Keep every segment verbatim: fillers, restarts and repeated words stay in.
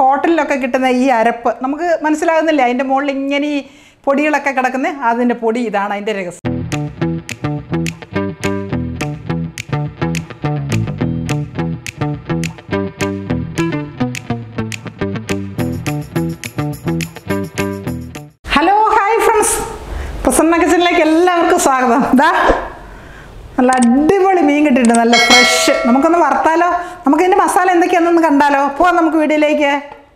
ഹോട്ടലിലൊക്കെ കിട്ടുന്ന ഈ അരപ്പ് നമുക്ക് മനസ്സിലാകുന്നില്ല. അതിൻ്റെ മുകളിൽ ഇങ്ങനെ ഈ പൊടികളൊക്കെ കിടക്കുന്നത്, അതിൻ്റെ പൊടി ഇതാണ് അതിൻ്റെ രഹസ്യം. ഹലോ, ഹായ് ഫ്രണ്ട്സ്, പ്രസന്ന കിച്ചണിലേക്ക് എല്ലാവർക്കും സ്വാഗതം. ഇതാ നല്ല അടിപൊളി മീൻ കിട്ടിയിട്ടുണ്ട്, നല്ല ഫ്രഷ്. നമുക്കൊന്ന് വറുത്താലോ? നമുക്കിതിൻ്റെ മസാല എന്തൊക്കെയാണെന്നൊന്ന് കണ്ടാലോ? പോവാം നമുക്ക് വീഡിയോയിലേക്ക്.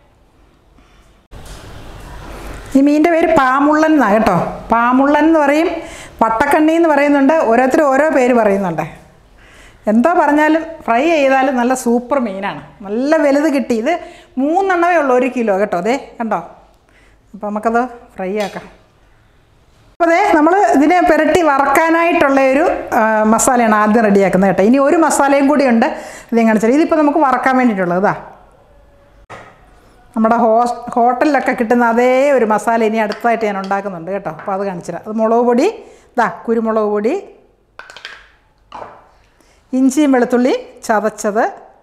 ഈ മീനിൻ്റെ പേര് പാമുള്ളൻ എന്നാണ് കേട്ടോ. പാമുള്ളൻ എന്ന് പറയും, വട്ടക്കണ്ണി എന്ന് പറയുന്നുണ്ട്, ഓരോരുത്തരും ഓരോ പേര് പറയുന്നുണ്ട്. എന്തോ പറഞ്ഞാലും ഫ്രൈ ചെയ്താലും നല്ല സൂപ്പർ മീനാണ്. നല്ല വലുത് കിട്ടി. ഇത് മൂന്നെണ്ണമേ ഉള്ളൂ ഒരു കിലോ കേട്ടോ. അതേ കണ്ടോ. അപ്പോൾ നമുക്കത് ഫ്രൈ ആക്കാം. അപ്പോൾ അതെ, നമ്മൾ ഇതിനെ പുരട്ടി വറക്കാനായിട്ടുള്ള ഒരു മസാലയാണ് ആദ്യം റെഡിയാക്കുന്നത് കേട്ടോ. ഇനി ഒരു മസാലയും കൂടി ഉണ്ട്, ഇത് കാണിച്ചാൽ. ഇതിപ്പോൾ നമുക്ക് വറക്കാൻ വേണ്ടിയിട്ടുള്ളത് ഇതാ, നമ്മുടെ ഹോ ഹോട്ടലിലൊക്കെ കിട്ടുന്ന അതേ ഒരു മസാല ഇനി അടുത്തായിട്ട് ഞാൻ ഉണ്ടാക്കുന്നുണ്ട് കേട്ടോ. അപ്പോൾ അത് കാണിച്ചുതരാം. അത് മുളക് പൊടി, ഇതാ കുരുമുളക് പൊടി, ഇഞ്ചിയും വെളുത്തുള്ളി ചതച്ചത്,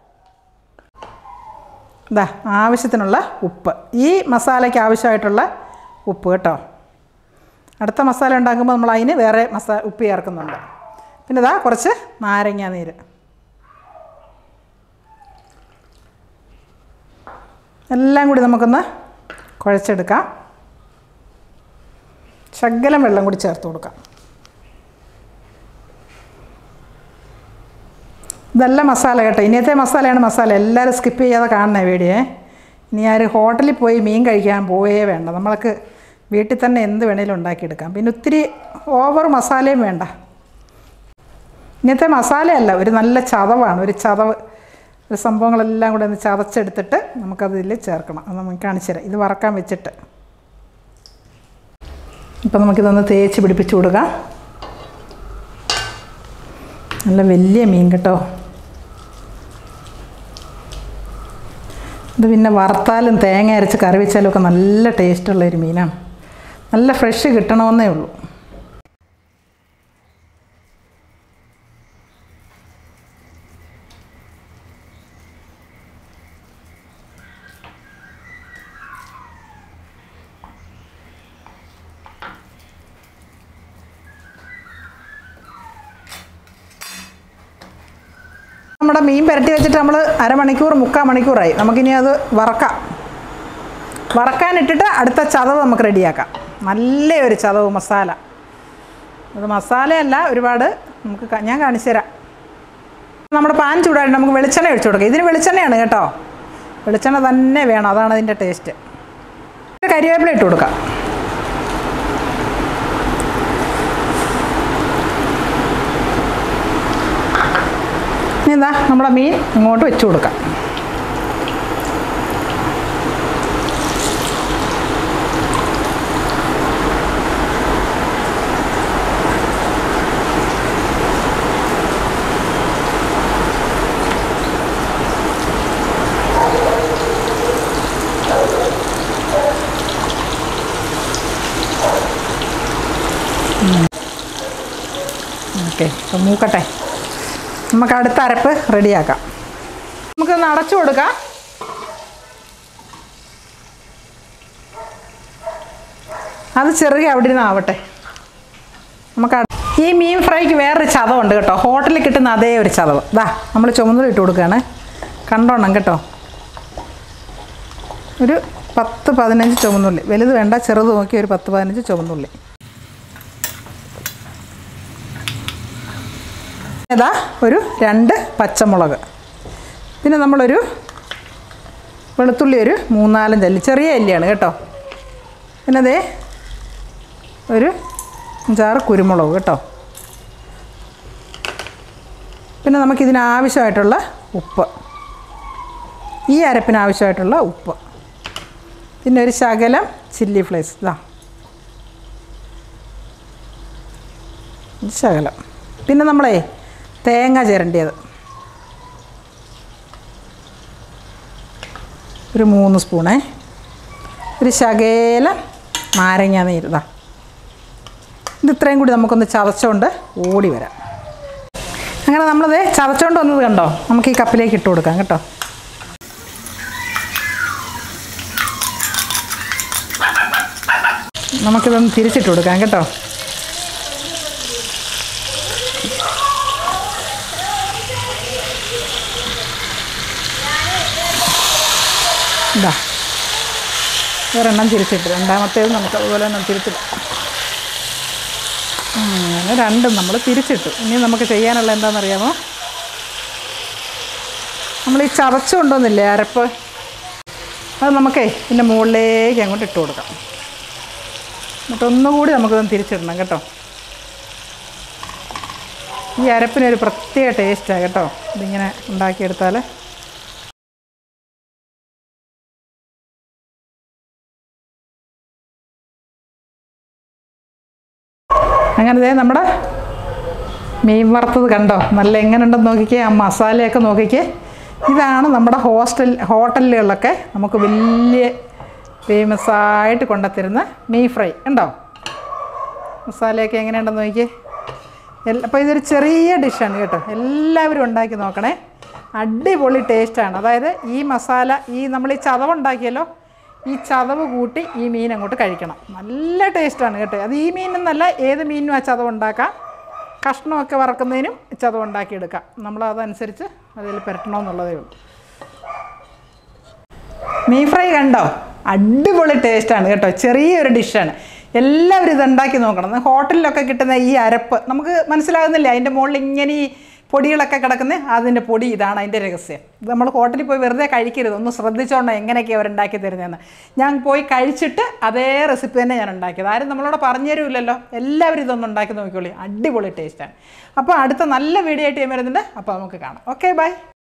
ഇതാ ആവശ്യത്തിനുള്ള ഉപ്പ്. ഈ മസാലയ്ക്ക് ആവശ്യമായിട്ടുള്ള ഉപ്പ് കേട്ടോ. അടുത്ത മസാല ഉണ്ടാക്കുമ്പോൾ നമ്മൾ അതിന് വേറെ മസാല ഉപ്പ് ചേർക്കുന്നുണ്ട്. പിന്നെ ഇതാ കുറച്ച് നാരങ്ങ നീര്. എല്ലാം കൂടി നമുക്കൊന്ന് കുഴച്ചെടുക്കാം. ശകലം വെള്ളം കൂടി ചേർത്ത് കൊടുക്കാം. ഇതെല്ലാം മസാല കേട്ടോ. ഇനിയത്തെ മസാലയാണ് മസാല. എല്ലാവരും സ്കിപ്പ് ചെയ്യാതെ കാണണേ വീഡിയോ. ഇനി ആരും ഹോട്ടലിൽ പോയി മീൻ കഴിക്കാൻ പോയേ വേണ്ട. നമ്മൾക്ക് വീട്ടിൽ തന്നെ എന്ത് വേണേലും ഉണ്ടാക്കിയെടുക്കാം. പിന്നെ ഒത്തിരി ഓവർ മസാലയും വേണ്ട. ഇങ്ങനത്തെ മസാലയല്ല, ഒരു നല്ല ചതവാണ്. ഒരു ചതവ്, ഒരു സംഭവങ്ങളെല്ലാം കൂടെ ഒന്ന് ചതച്ചെടുത്തിട്ട് നമുക്കതിൽ ചേർക്കണം. അത് നമുക്ക് കാണിച്ചു തരാം. ഇത് വറക്കാൻ വെച്ചിട്ട് ഇപ്പം നമുക്കിതൊന്ന് തേച്ച് പിടിപ്പിച്ച് കൊടുക്കാം. നല്ല വലിയ മീൻ കേട്ടോ. ഇത് പിന്നെ വറുത്താലും തേങ്ങ അരച്ച് കറി വെച്ചാലും ഒക്കെ നല്ല ടേസ്റ്റുള്ളൊരു മീനാണ്. നല്ല ഫ്രഷ് കിട്ടണമെന്നേ ഉള്ളൂ. നമ്മുടെ മീൻ പുരട്ടി വെച്ചിട്ട് നമ്മൾ അരമണിക്കൂർ മുക്കാൽ മണിക്കൂറായി. നമുക്കിനി അത് വറക്കാം. വറക്കാനിട്ടിട്ട് അടുത്ത ചതവ് നമുക്ക് റെഡിയാക്കാം. നല്ലൊരു ചതവ് മസാല. അത് മസാലയല്ല, ഒരുപാട് നമുക്ക് ഞാൻ കാണിച്ചു തരാം. നമ്മുടെ പാൻ ചൂടായിട്ട് നമുക്ക് വെളിച്ചെണ്ണ ഒഴിച്ചു കൊടുക്കാം. ഇതിന് വെളിച്ചെണ്ണയാണ് കേട്ടോ. വെളിച്ചെണ്ണ തന്നെ വേണം, അതാണ് അതിൻ്റെ ടേസ്റ്റ്. കരിവേപ്പില ഇട്ട് കൊടുക്കാം. ഇനി എന്താ നമ്മുടെ മീൻ ഇങ്ങോട്ട് വെച്ച് കൊടുക്കാം. ഓക്കെ, അപ്പം മൂക്കട്ടെ. നമുക്ക് അടുത്ത അരപ്പ് റെഡിയാക്കാം. നമുക്കൊന്ന് അടച്ചു കൊടുക്കാം. അത് ചെറുകെ അവിടെ ഇരുന്ന് ആവട്ടെ. നമുക്ക് ഈ മീൻ ഫ്രൈക്ക് വേറൊരു ചതവുണ്ട് കേട്ടോ. ഹോട്ടലിൽ കിട്ടുന്ന അതേ ഒരു ചതവ്. ഇതാ നമ്മൾ ചുമന്നുള്ളി ഇട്ട് കൊടുക്കുകയാണ്. കണ്ടോണം കേട്ടോ. ഒരു പത്ത് പതിനഞ്ച് ചുമന്നുള്ളി, വലുത് വേണ്ട, ചെറുത് നോക്കി ഒരു പത്ത് പതിനഞ്ച് ചുമന്നുള്ളി. ഇതാ ഒരു രണ്ട് പച്ചമുളക്, പിന്നെ നമ്മളൊരു വെളുത്തുള്ളി ഒരു മൂന്നാലഞ്ച് അല്ലി, ചെറിയ അല്ലിയാണ് കേട്ടോ. പിന്നെ അതേ ഒരു അഞ്ചാറ് കുരുമുളക് കേട്ടോ. പിന്നെ നമുക്കിതിനാവശ്യമായിട്ടുള്ള ഉപ്പ്, ഈ അരപ്പിനാവശ്യമായിട്ടുള്ള ഉപ്പ്, പിന്നെ ഒരു ശകലം ചില്ലി ഫ്ലേക്സ്, ഇതാ ശകലം. പിന്നെ നമ്മളേ തേങ്ങ ചിരണ്ടിയത് ഒരു മൂന്ന് സ്പൂണേ, ഒരു ശകലം നാരങ്ങ നീര്, ഇതാ ഇത് ഇത്രയും കൂടി നമുക്കൊന്ന് ചതച്ചുകൊണ്ട് ഓടി വരാം. അങ്ങനെ നമ്മളത് ചതച്ചുകൊണ്ട് വന്നത് കണ്ടോ. നമുക്ക് ഈ കപ്പിലേക്ക് ഇട്ട് കൊടുക്കാം കേട്ടോ. നമുക്കിതൊന്ന് തിരിച്ചിട്ട് കൊടുക്കാം കേട്ടോ. ഇതാ ഒരെണ്ണം തിരിച്ചിട്ട്, രണ്ടാമത്തേത് നമുക്ക് അതുപോലെ തന്നെ തിരിച്ചിട്ട്, അങ്ങനെ രണ്ടും നമ്മൾ തിരിച്ചിട്ടു. ഇനി നമുക്ക് ചെയ്യാനുള്ള എന്താണെന്നറിയാമോ, നമ്മൾ ഈ ചതച്ച് കൊണ്ടുവന്നില്ലേ അരപ്പ്, അത് നമുക്കേ ഇതിൻ്റെ മുകളിലേക്ക് അങ്ങോട്ട് ഇട്ട് കൊടുക്കാം. എന്നിട്ടൊന്നുകൂടി നമുക്കൊന്ന് തിരിച്ചിടണം കേട്ടോ. ഈ അരപ്പിനൊരു പ്രത്യേക ടേസ്റ്റാണ് കേട്ടോ ഇതിങ്ങനെ ഉണ്ടാക്കിയെടുത്താൽ. അങ്ങനെ നമ്മുടെ മീൻ വറുത്തത് കണ്ടോ, നല്ല എങ്ങനെയുണ്ടെന്ന് നോക്കിക്കേ. ആ മസാലയൊക്കെ നോക്കിക്കേ. ഇതാണ് നമ്മുടെ ഹോസ്റ്റൽ ഹോട്ടലുകളിലൊക്കെ നമുക്ക് വലിയ ഫേമസായിട്ട് കൊണ്ടുത്തരുന്ന മീൻ ഫ്രൈ ഉണ്ടോ. മസാലയൊക്കെ എങ്ങനെയുണ്ടെന്ന് നോക്കിക്കേ. എല്ല അപ്പോൾ ഇതൊരു ചെറിയ ഡിഷാണ് കേട്ടോ, എല്ലാവരും ഉണ്ടാക്കി നോക്കണേ. അടിപൊളി ടേസ്റ്റാണ്. അതായത് ഈ മസാല, ഈ നമ്മൾ ഈ ചതവുണ്ടാക്കിയല്ലോ, ഈ ചതവ് കൂട്ടി ഈ മീൻ അങ്ങോട്ട് കഴിക്കണം. നല്ല ടേസ്റ്റാണ് കേട്ടോ. അത് ഈ മീനെന്നല്ല, ഏത് മീനും ആ ചതവ് ഉണ്ടാക്കാം. കഷ്ണമൊക്കെ വറക്കുന്നതിനും ചതവ് ഉണ്ടാക്കിയെടുക്കാം. നമ്മളതനുസരിച്ച് അതിൽ പുരട്ടണമെന്നുള്ളതേ ഉള്ളൂ. മീൻ ഫ്രൈ കണ്ടോ, അടിപൊളി ടേസ്റ്റാണ് കേട്ടോ. ചെറിയൊരു ഡിഷാണ്, എല്ലാവരും ഇത് ഉണ്ടാക്കി നോക്കണം. ഹോട്ടലിലൊക്കെ കിട്ടുന്ന ഈ അരപ്പ് നമുക്ക് മനസ്സിലാകുന്നില്ല, അതിൻ്റെ മുകളിൽ ഇങ്ങനെ ഈ പൊടികളൊക്കെ കിടക്കുന്നത്, അതിൻ്റെ പൊടി ഇതാണ് അതിൻ്റെ രഹസ്യം. ഇത് നമ്മൾ ഹോട്ടലിൽ പോയി വെറുതെ കഴിക്കരുത്, ഒന്ന് ശ്രദ്ധിച്ചോണ്ടോ എങ്ങനെയൊക്കെയാണ് അവരുണ്ടാക്കി തരുന്നതെന്ന്. ഞാൻ പോയി കഴിച്ചിട്ട് അതേ റെസിപ്പി തന്നെ ഞാൻ ഉണ്ടാക്കിയത്. ആരും നമ്മളോട് പറഞ്ഞു തരുമില്ലല്ലോ. എല്ലാവരും ഇതൊന്നും ഉണ്ടാക്കി നോക്കിക്കോളി, അടിപൊളി ടേസ്റ്റാണ്. അപ്പോൾ അടുത്ത നല്ല വീഡിയോ ആയിട്ട് ഞാൻ വരുന്നുണ്ട്. അപ്പോൾ നമുക്ക് കാണാം. Okay, by.